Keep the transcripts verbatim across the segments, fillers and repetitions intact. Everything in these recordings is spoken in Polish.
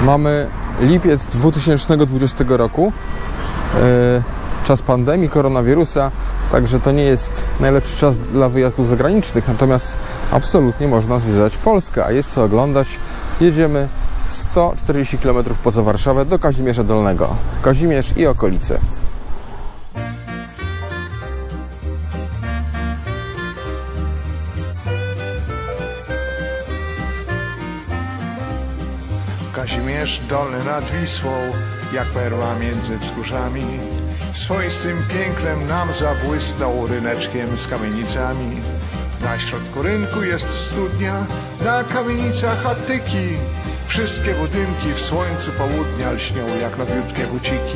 Mamy lipiec dwa tysiące dwudziestego roku, czas pandemii, koronawirusa, także to nie jest najlepszy czas dla wyjazdów zagranicznych, natomiast absolutnie można zwiedzać Polskę, a jest co oglądać. Jedziemy sto czterdzieści kilometrów poza Warszawę do Kazimierza Dolnego. Kazimierz i okolice. Kazimierz Dolny nad Wisłą, jak perła między wzgórzami, swoistym pięknem nam zabłysnął ryneczkiem z kamienicami. Na środku rynku jest studnia, na kamienicach attyki. Wszystkie budynki w słońcu południa lśnią jak nowiutkie buciki.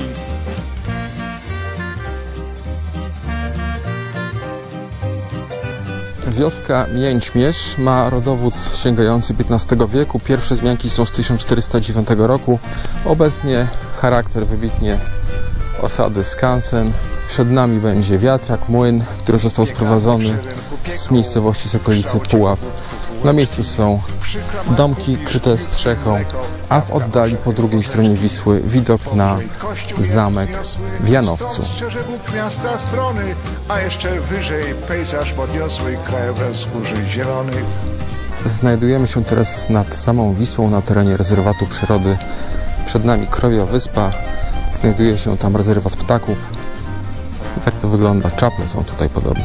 Wioska Mięćmierz ma rodowód sięgający piętnastego wieku. Pierwsze wzmianki są z tysiąc czterysta dziewiątego roku. Obecnie charakter wybitnie osady skansen. Przed nami będzie wiatrak, młyn, który został sprowadzony z miejscowości z okolicy Puław. Na miejscu są domki kryte strzechą, a w oddali po drugiej stronie Wisły widok na zamek w Janowcu. Miasta strony, a jeszcze wyżej pejzaż podniosły, krajobraz górzy zielonych. Znajdujemy się teraz nad samą Wisłą, na terenie rezerwatu przyrody. Przed nami Krowia Wyspa, znajduje się tam rezerwat ptaków. I tak to wygląda, czaple są tutaj podobne.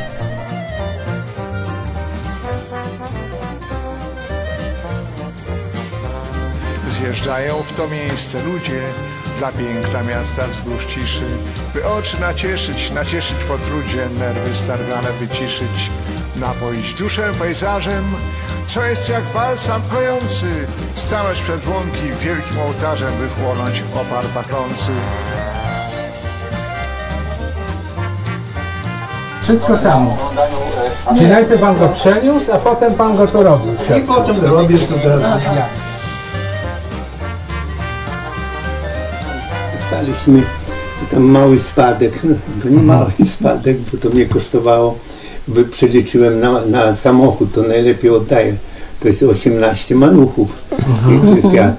Zjeżdżają w to miejsce ludzie dla piękna miasta wzgórz ciszy, by oczy nacieszyć, nacieszyć po trudzie, nerwy stargane wyciszyć, napoić duszę pejzażem, co jest jak balsam kojący, stanąć przed łąki wielkim ołtarzem, by wchłonąć opar pachnący. Wszystko samo. Czy najpierw pan go przeniósł, a potem pan go to robił? I potem robię to teraz. Dostaliśmy tam mały spadek, no, to nie mały spadek, bo to mnie kosztowało, przeliczyłem na, na samochód, to najlepiej oddaję, to jest osiemnaście maluchów, Fiat.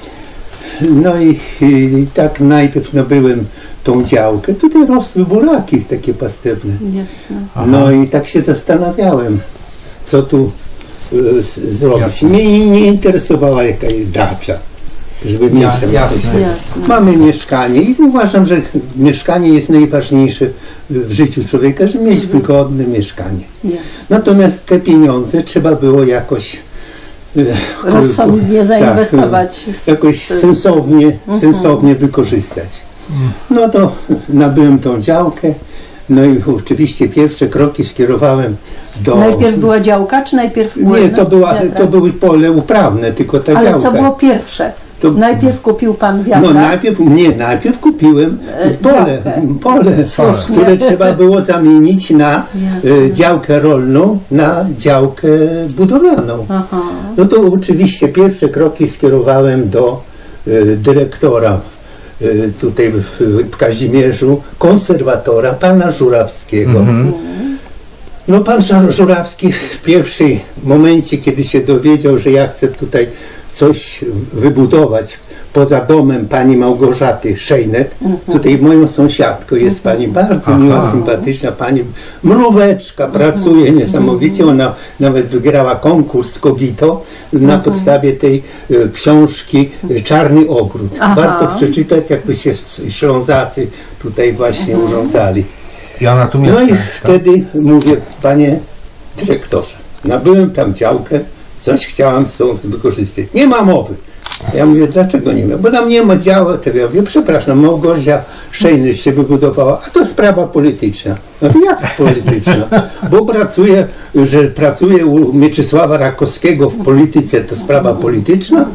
No i, i tak najpierw nabyłem tą działkę, tutaj rosły buraki takie pastewne. No i tak się zastanawiałem, co tu y, zrobić. Mnie nie interesowała jakaś dacza, żeby mieszkać. Ja, mamy mieszkanie i uważam, że mieszkanie jest najważniejsze w życiu człowieka, żeby mieć wygodne mieszkanie. Jasne. Natomiast te pieniądze trzeba było jakoś rozsądnie zainwestować. Tak, jakoś sensownie, uh-huh. sensownie wykorzystać. No to nabyłem tą działkę, no i oczywiście pierwsze kroki skierowałem do... Najpierw była działka, czy najpierw młyn? Nie, to, była, to były pole uprawne, tylko ta Ale działka. Ale co było pierwsze? To... Najpierw kupił pan wiatrak? No najpierw, nie, najpierw kupiłem pole, pole, które trzeba było zamienić na e, działkę rolną, na działkę budowlaną. Aha. No to oczywiście pierwsze kroki skierowałem do e, dyrektora e, tutaj w, w Kazimierzu, konserwatora, pana Żurawskiego. Mhm. No pan Żurawski w pierwszym momencie, kiedy się dowiedział, że ja chcę tutaj coś wybudować poza domem pani Małgorzaty Szejnet, uh-huh. tutaj moją sąsiadką jest pani bardzo Aha. miła, sympatyczna, pani Mróweczka, pracuje uh-huh. niesamowicie, ona nawet wygrała konkurs Kogito na uh-huh. podstawie tej y, książki y, Czarny Ogród. Aha. Warto przeczytać, jakby się Ślązacy tutaj właśnie uh-huh. urządzali. Ja na tu no i wtedy mówię, panie dyrektorze, nabyłem tam działkę, coś chciałam z tą wykorzystać. Nie ma mowy. Ja mówię, dlaczego nie ma? Bo tam nie ma działu tego. Ja mówię, przepraszam, Małgorzata Szejnet się wybudowała, a to sprawa polityczna. No to jak polityczna? Bo pracuje, że pracuje u Mieczysława Rakowskiego w polityce, to sprawa polityczna?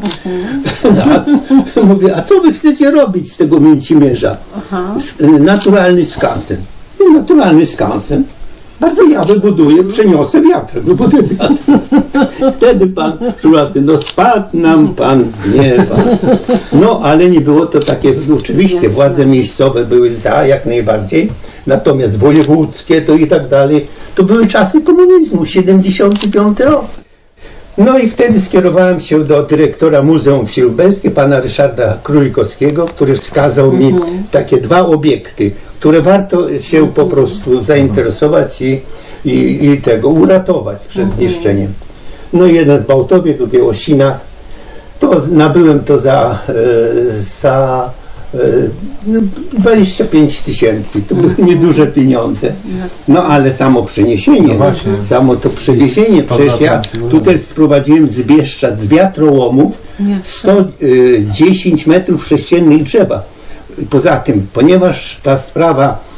A, mówię, a co wy chcecie robić z tego Mięcimierza? Naturalny skansen. Naturalny skansen. Bardzo ja wybuduję, przeniosę wiatr, wybuduję wiatr. Wtedy pan Żurawski, no spadł nam pan z nieba. No ale nie było to takie, oczywiście władze miejscowe były za jak najbardziej, natomiast wojewódzkie to i tak dalej, to były czasy komunizmu, siedemdziesiąty piąty rok. No i wtedy skierowałem się do dyrektora Muzeum Wsi Lubelskiej, pana Ryszarda Królikowskiego, który wskazał mi takie dwa obiekty, które warto się po prostu zainteresować i, i, i tego uratować przed zniszczeniem. No jeden w Bałtowie, drugi w Osinach. To nabyłem to za, za dwadzieścia pięć tysięcy. To były nieduże pieniądze. No ale samo przeniesienie, no samo to przewiezienie. Przecież ja tutaj sprowadziłem z Bieszczad, z wiatrołomów sto dziesięć metrów sześciennych drzewa. Poza tym, ponieważ ta sprawa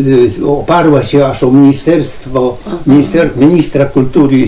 oparła się aż o ministerstwo, minister, ministra kultury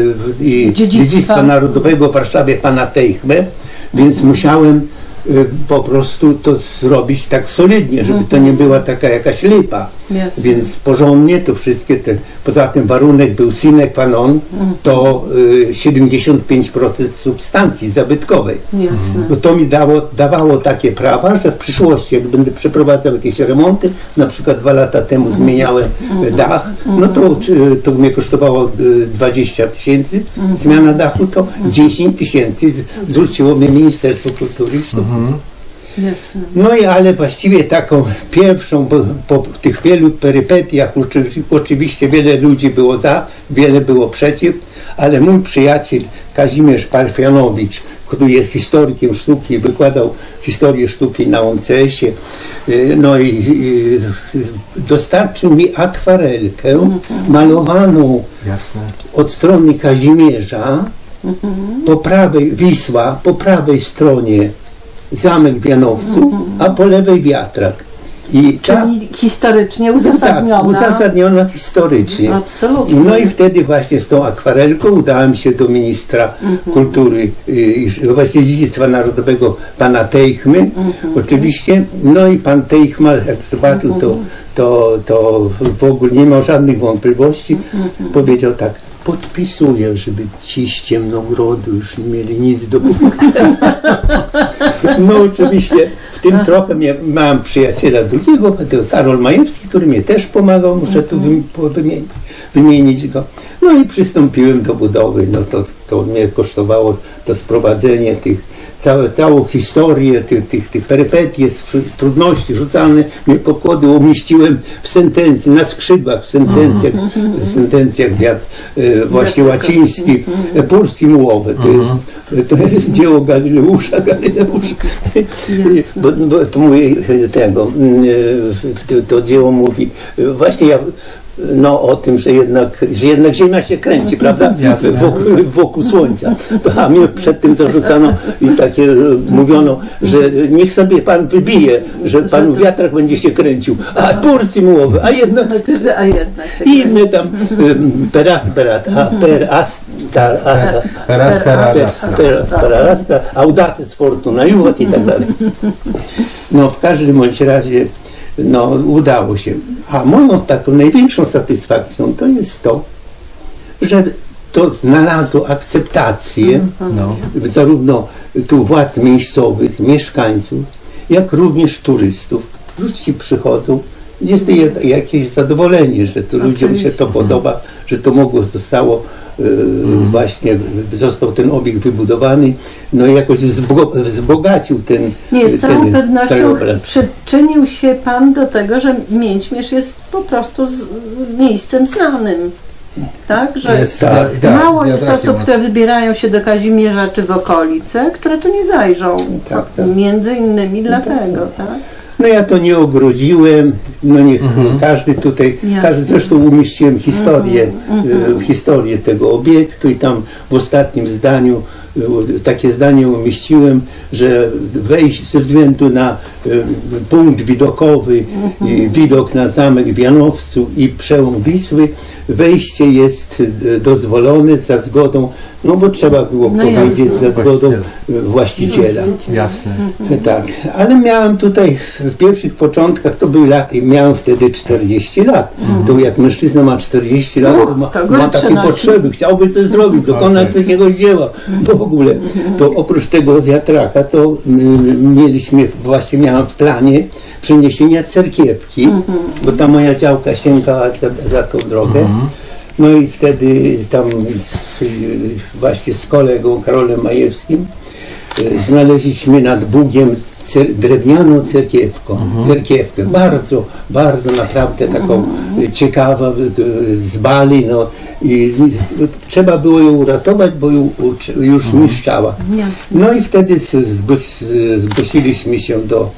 i dziedzictwa. dziedzictwa narodowego w Warszawie, pana Teichmę, więc musiałem po prostu to zrobić tak solidnie, żeby to nie była taka jakaś lipa. Yes. Więc porządnie to wszystkie te, poza tym warunek był sine qua non, to y, siedemdziesiąt pięć procent substancji zabytkowej. Jasne. Bo to mi dało, dawało takie prawa, że w przyszłości, jak będę przeprowadzał jakieś remonty, na przykład dwa lata temu zmieniałem dach, no to, to mnie kosztowało dwadzieścia tysięcy, zmiana dachu to dziesięć tysięcy zwróciło mnie Ministerstwo Kultury i Sztuki. Jasne. No i ale właściwie taką pierwszą, bo po tych wielu perypetiach oczywiście wiele ludzi było za, wiele było przeciw, ale mój przyjaciel Kazimierz Parfianowicz, który jest historykiem sztuki, wykładał historię sztuki na U N C S-ie, no i, i dostarczył mi akwarelkę malowaną Jasne. Od strony Kazimierza, po prawej Wisła, po prawej stronie Zamek w Janowcu, a po lewej wiatrak. I ta, czyli historycznie uzasadniona. Tak, uzasadniona historycznie. Absolutnie. No i wtedy właśnie z tą akwarelką udałem się do ministra mm-hmm. kultury i właśnie dziedzictwa narodowego, pana Teichmy, mm-hmm. oczywiście. No i pan Teichma, jak zobaczył, mm-hmm. to, to, to w ogóle nie miał żadnych wątpliwości. Mm-hmm. Powiedział tak: podpisuję, żeby ci z Ciemnogrodu już nie mieli nic do powiedzenia. No oczywiście w tym trochę miałem przyjaciela drugiego, to Karol Majewski, który mnie też pomagał, muszę tu wymienić, wymienić go. No i przystąpiłem do budowy, no to, to mnie kosztowało to sprowadzenie tych, całe, całą historię tych, tych, tych perypetii, trudności rzucane mnie pokłady umieściłem w sentencji, na skrzydłach w sentencjach, w sentencjach wiat, e, właśnie łacińskich, Purs i Mułowy. To jest, to jest dzieło Galileusza, Galileusza. Bo, bo to mówi tego, to, to dzieło mówi, właśnie ja no o tym, że jednak, że jednak Ziemia się kręci, prawda? Wokół, wokół Słońca. A mnie przed tym zarzucano i takie mówiono, że niech sobie pan wybije, że panu wiatrak będzie się kręcił, a Purs i Mułowy, a jednak i inne tam peras, perat, a peras, peras, peras, audates fortuna, juvat i tak dalej. No w każdym bądź razie no, udało się. A moją taką największą satysfakcją to jest to, że to znalazło akceptację no. zarówno tu władz miejscowych, mieszkańców, jak również turystów. Ludzie przychodzą, jest to jakieś zadowolenie, że to ludziom się to podoba, że to mogło zostało Mm. właśnie został ten obiekt wybudowany, no i jakoś wzbogacił ten Nie, z całą ten, pewnością ten przyczynił się pan do tego, że Mięćmierz jest po prostu z, miejscem znanym. Tak, że jest, tak, mało tak, jest osób, które wybierają się do Kazimierza czy w okolice, które tu nie zajrzą. Tak, tak. Między innymi no dlatego, tak. tak? No ja to nie ogrodziłem, no niech mm-hmm. każdy tutaj, każdy, zresztą umieściłem historię, mm-hmm. historię tego obiektu i tam w ostatnim zdaniu takie zdanie umieściłem, że wejść ze względu na y, punkt widokowy, mm-hmm. y, widok na zamek w Janowcu i przełom Wisły, wejście jest y, dozwolone za zgodą, no bo trzeba było no powiedzieć jasne. za zgodą właściciela. Jasne. Mm-hmm. Tak, ale miałem tutaj w pierwszych początkach, to były lata, miałem wtedy czterdzieści lat. Mm-hmm. To jak mężczyzna ma czterdzieści lat, to ma, to ma takie potrzeby, chciałby coś zrobić, dokonać okay. jakiegoś dzieła. Bo w ogóle, to oprócz tego wiatraka, to y, mieliśmy, właśnie miałam w planie przeniesienia cerkiewki, mm-hmm. bo ta moja działka sięgała za, za tą drogę. Mm-hmm. No i wtedy tam z, właśnie z kolegą Karolem Majewskim znaleźliśmy nad Bugiem cer drewnianą cerkiewkę, mhm. cerkiewkę, bardzo, bardzo naprawdę taką ciekawą, z bali, no i trzeba było ją uratować, bo ją już mhm. niszczała. No i wtedy zgłosiliśmy się do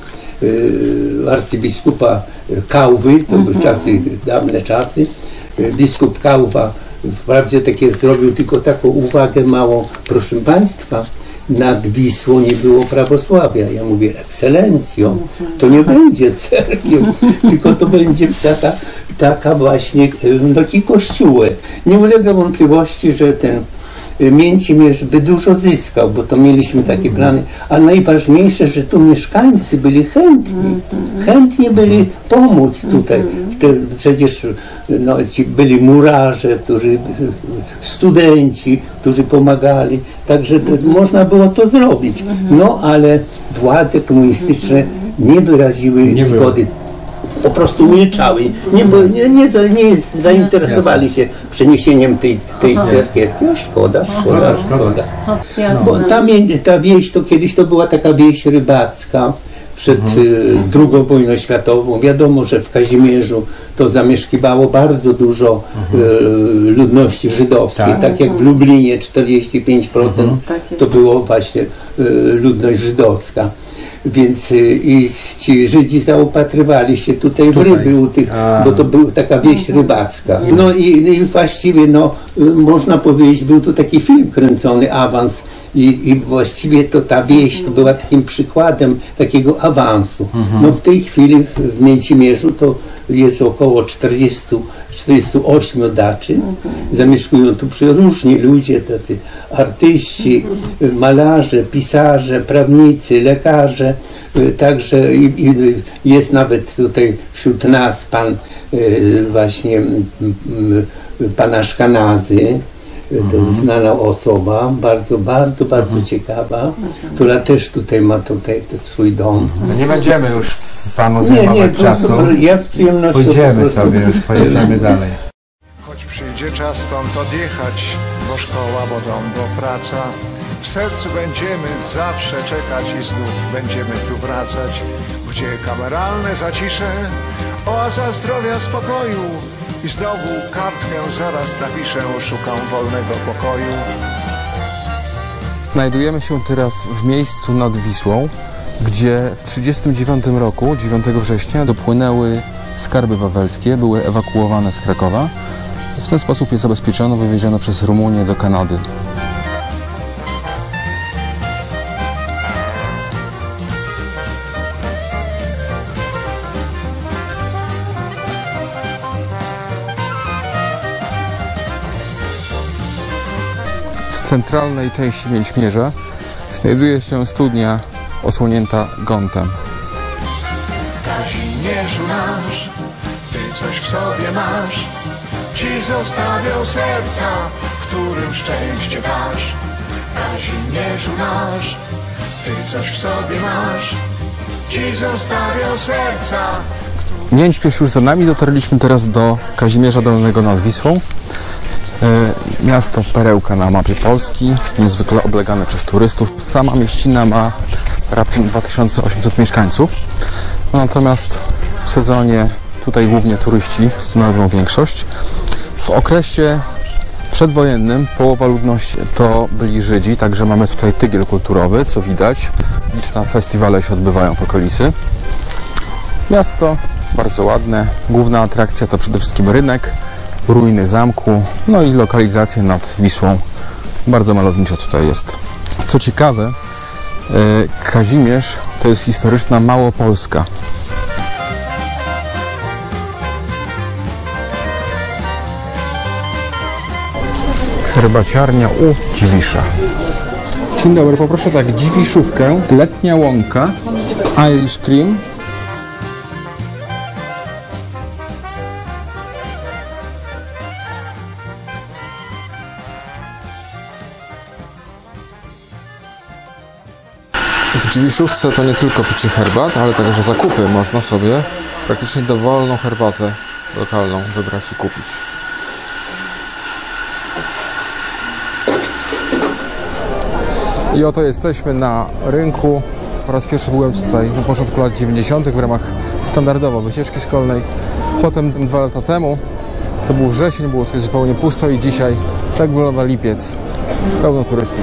y, arcybiskupa Kałwy, to były mhm. czasy, dawne czasy. Biskup Kałwa wprawdzie takie zrobił tylko taką uwagę małą, proszę Państwa, nad Wisłą nie było prawosławia. Ja mówię, ekscelencjo, to nie będzie cerkiew, tylko to będzie taka, taka właśnie taki kościółek. Nie ulega wątpliwości, że ten Mięcimierz by dużo zyskał, bo to mieliśmy takie plany, a najważniejsze, że tu mieszkańcy byli chętni, chętni byli pomóc tutaj. Przecież no, ci byli murarze, którzy, studenci, którzy pomagali, także to, można było to zrobić. No ale władze komunistyczne nie wyraziły nie zgody. Po prostu milczały, nie, nie, nie, nie zainteresowali się przeniesieniem tej, tej cerkiewki. No, szkoda, szkoda, szkoda. Bo ta, ta wieś, to kiedyś to była taka wieś rybacka przed mhm. drugą wojną światową. Wiadomo, że w Kazimierzu to zamieszkiwało bardzo dużo mhm. e, ludności żydowskiej, tak. tak jak w Lublinie czterdzieści pięć procent mhm. to było właśnie e, ludność żydowska. Więc i ci Żydzi zaopatrywali się tutaj w ryby u tych, A. bo to była taka wieś rybacka. No i, i właściwie, no, można powiedzieć, był tu taki film kręcony, Awans, i, i właściwie to ta wieś to była takim przykładem takiego awansu. Mhm. No w tej chwili w Mięcimierzu to jest około czterdziestu, czterdziestu ośmiu daczy. Mhm. Zamieszkują tu przeróżni ludzie, tacy artyści, mhm. malarze, pisarze, prawnicy, lekarze. Także i, i jest nawet tutaj wśród nas pan właśnie pan Aszkanazy. To jest znana osoba, bardzo, bardzo, bardzo mhm. ciekawa, mhm. która też tutaj ma tutaj swój dom. No nie będziemy już panu zajmować nie, nie, czasu. Ja z przyjemnością pójdziemy sobie, już pojedziemy dalej. Choć przyjdzie czas stąd odjechać, bo szkoła, bo dom, bo praca, w sercu będziemy zawsze czekać i znów będziemy tu wracać, gdzie kameralne zacisze, oaza zdrowia, spokoju. I znowu kartkę zaraz napiszę, szukam wolnego pokoju. Znajdujemy się teraz w miejscu nad Wisłą, gdzie w tysiąc dziewięćset trzydziestym dziewiątym roku, dziewiątego września, dopłynęły skarby wawelskie, były ewakuowane z Krakowa. W ten sposób je zabezpieczono, wywieziono przez Rumunię do Kanady. W centralnej części Mięćmierza znajduje się studnia osłonięta gontem. Kazimierzu nasz, ty coś w sobie masz, ci zostawią serca, którym szczęście dasz. Kazimierzu nasz, ty coś w sobie masz, ci zostawią serca. Mięćmierz już za nami, dotarliśmy teraz do Kazimierza Dolnego nad Wisłą. Miasto perełka na mapie Polski, niezwykle oblegane przez turystów. Sama mieścina ma raptem dwa tysiące osiemset mieszkańców, no, natomiast w sezonie tutaj głównie turyści stanowią większość. W okresie przedwojennym połowa ludności to byli Żydzi, także mamy tutaj tygiel kulturowy, co widać. Liczne festiwale się odbywają w okolicy. Miasto bardzo ładne, główna atrakcja to przede wszystkim rynek, ruiny zamku, no i lokalizacje nad Wisłą. Bardzo malowniczo tutaj jest. Co ciekawe, Kazimierz to jest historyczna Małopolska. Herbaciarnia u Dziwisza. Dzień dobry, poproszę tak, dziwiszówkę, letnia łąka, Irish cream. W Dziwiszówce to nie tylko picie herbat, ale także zakupy. Można sobie praktycznie dowolną herbatę lokalną wybrać i kupić. I oto jesteśmy na rynku. Po raz pierwszy byłem tutaj na początku lat dziewięćdziesiątych w ramach standardowo wycieczki szkolnej. Potem dwa lata temu, to był wrzesień, było tutaj zupełnie pusto i dzisiaj tak wygląda lipiec. Pełno turystów.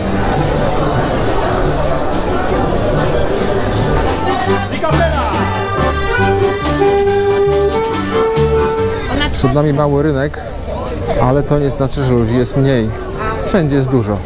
Przed nami mały rynek, ale to nie znaczy, że ludzi jest mniej. Wszędzie jest dużo.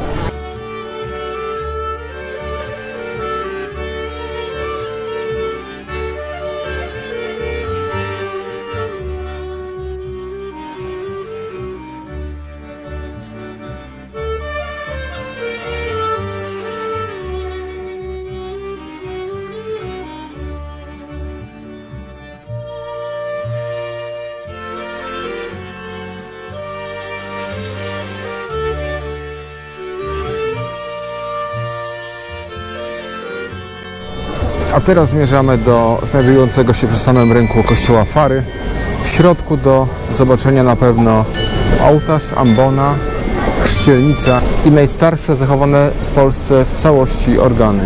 A teraz zmierzamy do znajdującego się przy samym rynku kościoła Fary. W środku do zobaczenia na pewno ołtarz, ambona, chrzcielnica i najstarsze zachowane w Polsce w całości organy.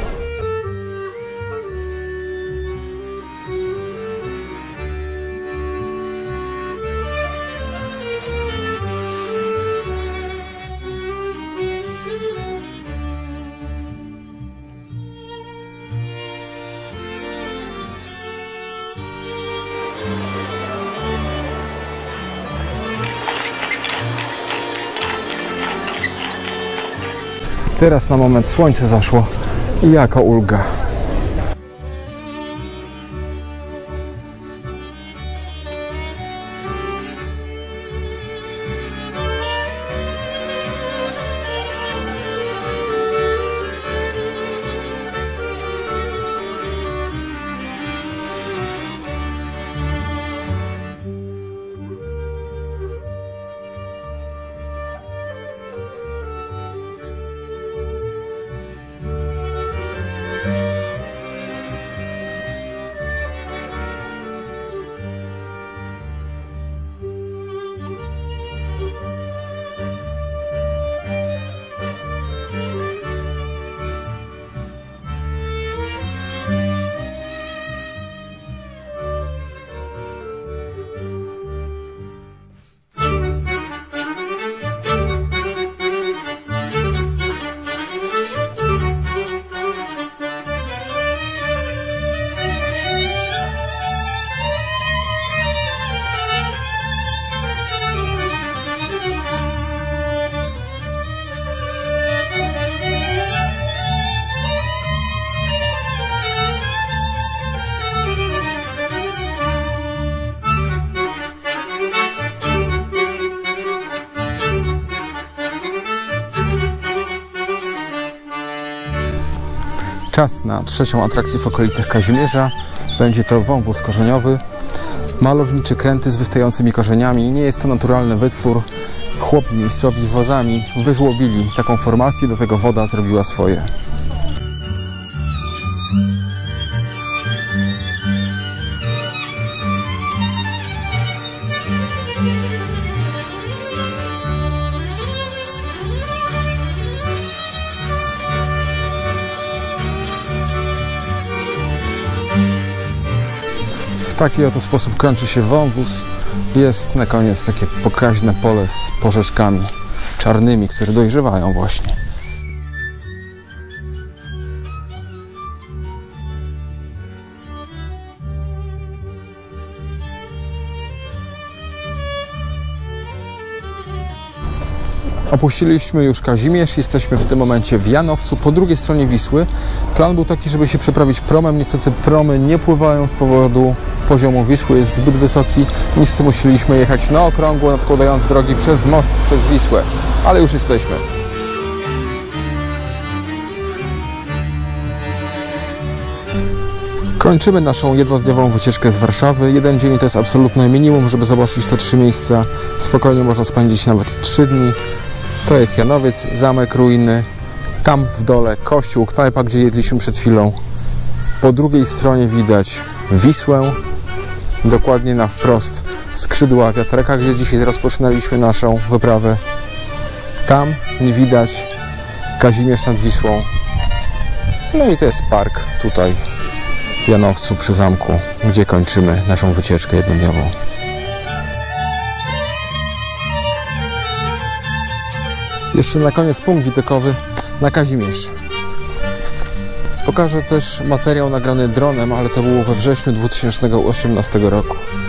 Teraz na moment słońce zaszło i jaka ulga. Czas na trzecią atrakcję w okolicach Kazimierza. Będzie to wąwóz korzeniowy. Malowniczy kręty z wystającymi korzeniami. Nie jest to naturalny wytwór. Chłopi miejscowi wozami wyżłobili taką formację, do tego woda zrobiła swoje. W taki oto sposób kończy się wąwóz. Jest na koniec takie pokaźne pole z porzeczkami czarnymi, które dojrzewają właśnie. Opuściliśmy już Kazimierz, jesteśmy w tym momencie w Janowcu, po drugiej stronie Wisły. Plan był taki, żeby się przeprawić promem. Niestety promy nie pływają z powodu poziomu Wisły, jest zbyt wysoki. Niestety musieliśmy jechać na okrągło, nadkładając drogi przez most, przez Wisłę. Ale już jesteśmy. Kończymy naszą jednodniową wycieczkę z Warszawy. Jeden dzień to jest absolutne minimum, żeby zobaczyć te trzy miejsca. Spokojnie można spędzić nawet trzy dni. To jest Janowiec, zamek, ruiny. Tam w dole kościół, knajpa, gdzie jedliśmy przed chwilą. Po drugiej stronie widać Wisłę. Dokładnie na wprost skrzydła wiatraka, gdzie dzisiaj rozpoczynaliśmy naszą wyprawę. Tam nie widać Kazimierz nad Wisłą. No i to jest park tutaj w Janowcu przy zamku, gdzie kończymy naszą wycieczkę jednodniową. Jeszcze na koniec punkt widokowy na Kazimierz. Pokażę też materiał nagrany dronem, ale to było we wrześniu dwa tysiące osiemnastego roku.